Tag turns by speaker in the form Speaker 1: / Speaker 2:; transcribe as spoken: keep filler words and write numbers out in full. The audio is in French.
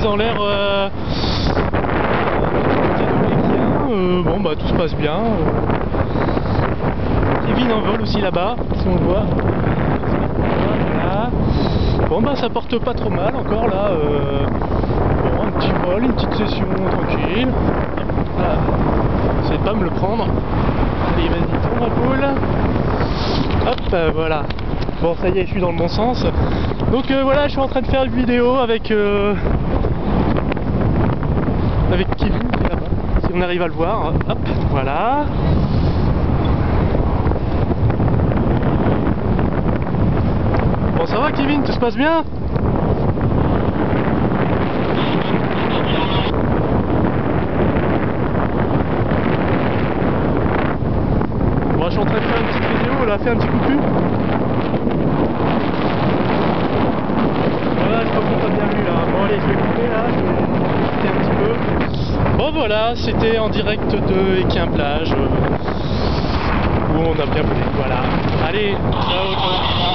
Speaker 1: mise en l'air euh, euh, bon bah tout se passe bien. Kevin en vole aussi là-bas, si on le voit. Voilà. Bon bah ça porte pas trop mal encore là. Euh, bon, un petit vol, une petite session tranquille. Voilà. J'essaie de pas me le prendre. Allez, vas-y, tourne la poule. Hop, euh, voilà. Bon, ça y est, je suis dans le bon sens. Donc euh, voilà, je suis en train de faire une vidéo avec euh, avec Kevin qui est là-bas. Si on arrive à le voir, hop, voilà. Bon, ça va, Kevin, tout se passe bien? Bon, je suis en train de faire une petite vidéo, là, fait un petit coucou. Voilà, je crois qu'on t'a bien vu là. Bon, allez, je vais couper là, je vais quitter un petit peu. Bon, voilà, c'était en direct de Équin Plage, euh, où on a bien volé. Voilà. Allez, ciao, ciao.